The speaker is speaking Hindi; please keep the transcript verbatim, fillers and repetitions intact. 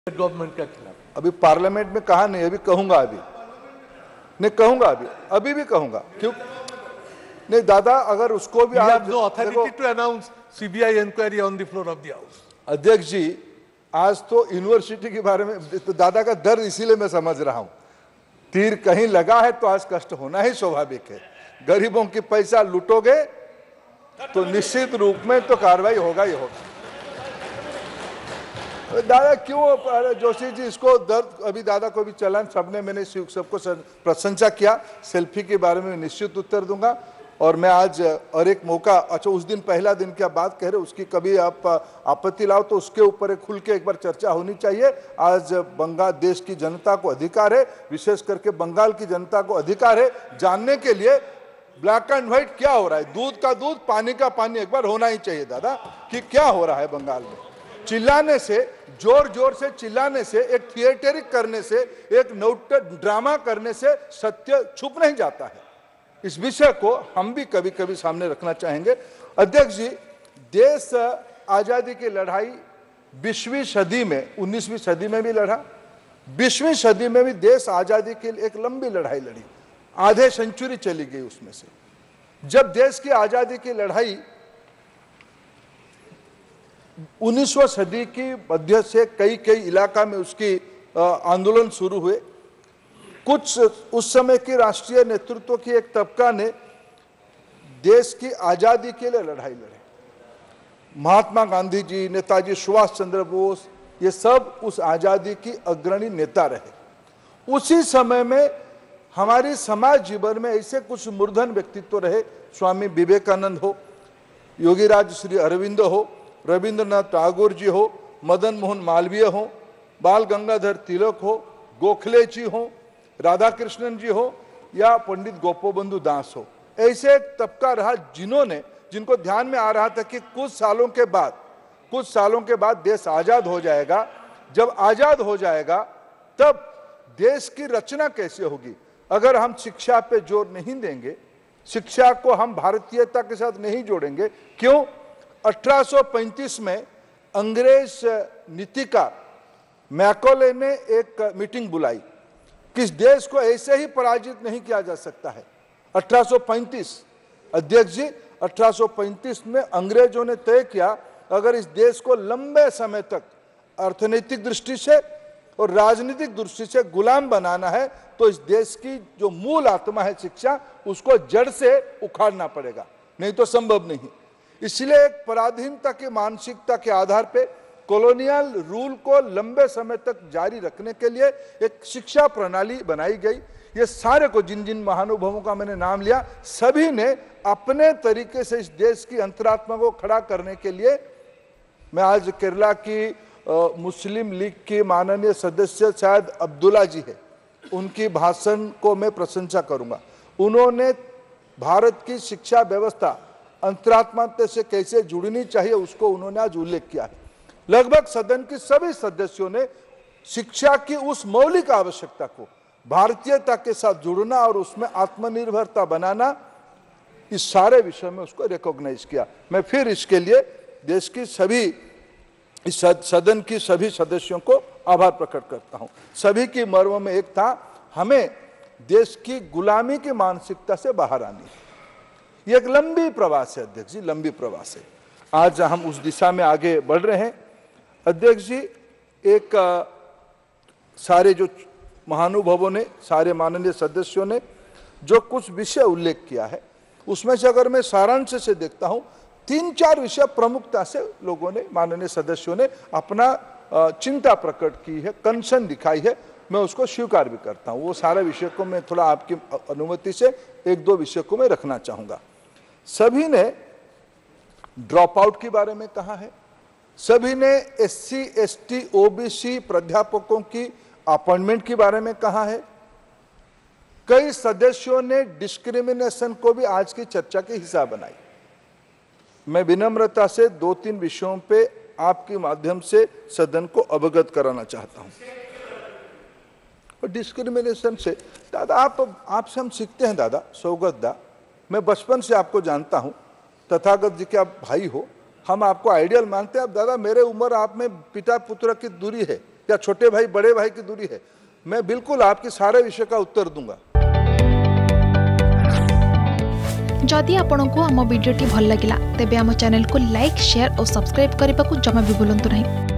गवर्नमेंट के खिलाफ। अभी पार्लियामेंट में कहा नहीं, अभी कहूंगा, अभी नहीं कहूंगा, अभी अभी भी कहूंगा। क्यों नहीं दादा, अगर उसको भी आप no authority to announce CBI inquiry on the floor of the house. अध्यक्ष जी, आज तो यूनिवर्सिटी के बारे में तो दादा का दर्द इसीलिए मैं समझ रहा हूं। तीर कहीं लगा है तो आज कष्ट होना ही स्वाभाविक है। गरीबों की पैसा लूटोगे तो निश्चित रूप में तो कार्रवाई होगा ही होगा। दादा क्यों, अरे जोशी जी, इसको दर्द अभी दादा को भी चलन, सबने मैंने सबको प्रशंसा किया। सेल्फी के बारे में निश्चित उत्तर दूंगा। और मैं आज और एक मौका, अच्छा उस दिन पहला दिन की आप बात कह रहे, उसकी कभी आप आपत्ति लाओ तो उसके ऊपर खुल के एक बार चर्चा होनी चाहिए। आज बंगाल देश की जनता को अधिकार है, विशेष करके बंगाल की जनता को अधिकार है जानने के लिए ब्लैक एंड व्हाइट क्या हो रहा है, दूध का दूध पानी का पानी एक बार होना ही चाहिए दादा, कि क्या हो रहा है बंगाल में। चिल्लाने से, जोर जोर से चिल्लाने से, एक थिएटरिक करने से, एक नोट ड्रामा करने से सत्य छुप नहीं जाता है। इस विषय को हम भी कभी कभी सामने रखना चाहेंगे। अध्यक्ष जी, देश आजादी की लड़ाई बीसवीं सदी में, उन्नीसवीं सदी में भी लड़ा, बीसवीं सदी में भी देश आजादी के लिए एक लंबी लड़ाई लड़ी, आधे सेंचुरी चली गई उसमें से। जब देश की आजादी की लड़ाई उन्नीसवीं सदी की मध्य से कई कई इलाका में उसकी आंदोलन शुरू हुए, कुछ उस समय की राष्ट्रीय नेतृत्व की एक तबका ने देश की आजादी के लिए लड़ाई लड़ी। महात्मा गांधी जी, नेताजी सुभाष चंद्र बोस, ये सब उस आजादी की अग्रणी नेता रहे। उसी समय में हमारी समाज जीवन में ऐसे कुछ मूर्धन व्यक्तित्व रहे, स्वामी विवेकानंद हो, योगीराज श्री अरविंद हो, रविंद्रनाथ टैगोर जी हो, मदन मोहन मालवीय हो, बाल गंगाधर तिलक हो, गोखले जी हो, राधा कृष्णन जी हो, या पंडित गोपबंधु दास हो। ऐसे एक तबका रहा जिन्होंने, जिनको ध्यान में आ रहा था कि कुछ सालों के बाद कुछ सालों के बाद देश आजाद हो जाएगा। जब आजाद हो जाएगा तब देश की रचना कैसे होगी। अगर हम शिक्षा पे जोर नहीं देंगे, शिक्षा को हम भारतीयता के साथ नहीं जोड़ेंगे। क्यों? अठारह सौ पैंतीस में अंग्रेज नीतिकार मैकॉले ने एक मीटिंग बुलाई, किस देश को ऐसे ही पराजित नहीं किया जा सकता है। अठारह सौ पैंतीस, अध्यक्ष जी, अठारह सौ पैंतीस में अंग्रेजों ने तय किया, अगर इस देश को लंबे समय तक अर्थनैतिक दृष्टि से और राजनीतिक दृष्टि से गुलाम बनाना है तो इस देश की जो मूल आत्मा है शिक्षा, उसको जड़ से उखाड़ना पड़ेगा, नहीं तो संभव नहीं। इसलिए एक पराधीनता की मानसिकता के आधार पे कॉलोनियल रूल को लंबे समय तक जारी रखने के लिए एक शिक्षा प्रणाली बनाई गई। ये सारे को, जिन जिन महानुभावों का मैंने नाम लिया, सभी ने अपने तरीके से इस देश की अंतरात्मा को खड़ा करने के लिए, मैं आज केरला की आ, मुस्लिम लीग की माननीय सदस्य शायद अब्दुल्ला जी है, उनकी भाषण को मैं प्रशंसा करूंगा। उन्होंने भारत की शिक्षा व्यवस्था अंतरात्मा से कैसे जुड़नी चाहिए उसको उन्होंने आज उल्लेख किया है। लगभग सदन के सभी सदस्यों ने शिक्षा की उस मौलिक आवश्यकता को, भारतीयता के साथ जुड़ना और उसमें आत्मनिर्भरता बनाना, इस सारे विषय में उसको रिकॉग्नाइज किया। मैं फिर इसके लिए देश की सभी, इस सदन की सभी सदस्यों को आभार प्रकट करता हूं। सभी की मर्म में एक था, हमें देश की गुलामी की मानसिकता से बाहर आनी है। ये एक लंबी प्रवास है अध्यक्ष जी, लंबी प्रवास है। आज हम उस दिशा में आगे बढ़ रहे हैं। अध्यक्ष जी, एक आ, सारे जो महानुभावों ने, सारे माननीय सदस्यों ने जो कुछ विषय उल्लेख किया है, उसमें से अगर मैं सारांश से देखता हूं, तीन चार विषय प्रमुखता से लोगों ने, माननीय सदस्यों ने अपना आ, चिंता प्रकट की है, कंसर्न दिखाई है। मैं उसको स्वीकार भी करता हूं। वो सारे विषय को मैं थोड़ा आपकी अनुमति से एक दो विषय को मैं रखना चाहूंगा। सभी ने ड्रॉप आउट के बारे में कहा है, सभी ने एससी, एसटी, ओबीसी प्राध्यापकों की अपॉइंटमेंट के बारे में कहा है। कई सदस्यों ने डिस्क्रिमिनेशन को भी आज की चर्चा के हिस्सा बनाई। मैं विनम्रता से दो तीन विषयों पे आपके माध्यम से सदन को अवगत कराना चाहता हूं। और डिस्क्रिमिनेशन से दादा, आप आपसे हम सीखते हैं दादा, सौगत दा, मैं बचपन से आपको जानता हूं, तथागत जी के आप भाई हो, हम आपको आइडियल मानते हैं। अब दादा, मेरे उम्र आप में पिता पुत्र की दूरी है, या छोटे भाई बड़े भाई की दूरी है, मैं बिल्कुल आपके सारे विषय का उत्तर दूंगा। जदि आपंक आम भिडी भल लगा तेब आम चैनल को लाइक शेयर और सब्सक्राइब करने को जमा भी भूलु नहीं।